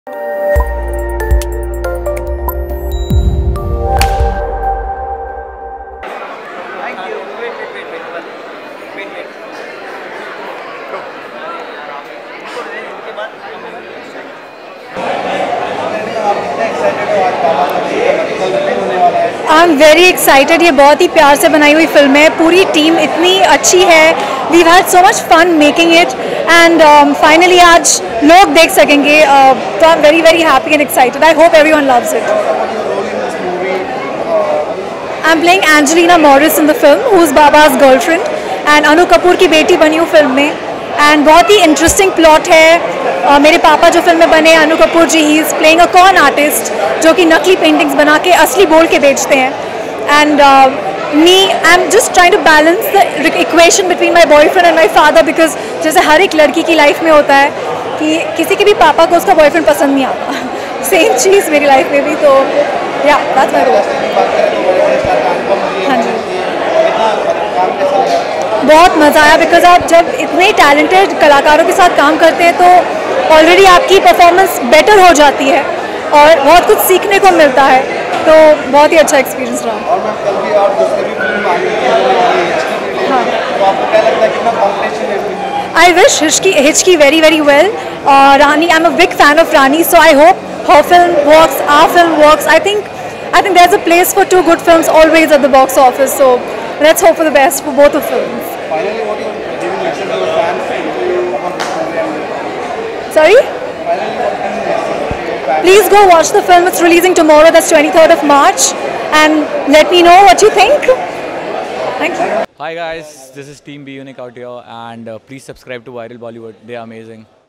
I am very excited. ये बहुत ही प्यार से बनाई हुई फिल्म है, पूरी टीम इतनी अच्छी है। We had so much fun making it and finally आज लोग देख सकेंगे, तो I am very very happy and excited. I hope everyone loves it. I am playing Angelina Morris in the film, who is Baba's girlfriend, and Anu Kapoor की बेटी बनी हूँ film में। एंड बहुत ही इंटरेस्टिंग प्लॉट है। मेरे पापा जो फिल्म में बने Anu Kapoor ji, he is playing a con artist जो कि नकली पेंटिंग्स बना के असली बोल के बेचते हैं। And me I am just trying to balance the equation between my boyfriend and my father, because जैसे हर एक लड़की की लाइफ में होता है कि किसी के भी पापा को उसका बॉयफ्रेंड पसंद नहीं आता। सेम चीज़ मेरी लाइफ में भी, तो या दैट्स माय रोल। हाँ जी, बहुत मज़ा आया, बिकॉज आप जब इतने टैलेंटेड कलाकारों के साथ काम करते हैं तो ऑलरेडी आपकी परफॉर्मेंस बेटर हो जाती है और बहुत कुछ सीखने को मिलता है, तो बहुत ही अच्छा एक्सपीरियंस रहा। I wish Hichki very very well. Rani, I am a big fan of Rani, so I hope her film works, our film works. I think there's a place for two good films always at the box office, so let's hope for the best for both the films. Finally, what you are giving message to the fans? Sorry? Please go watch the film. It's releasing tomorrow, that's 23rd of March, and let me know what you think. Thank you. Hi guys, this is Team B Unique out here, and please subscribe to Viral Bollywood. They are amazing.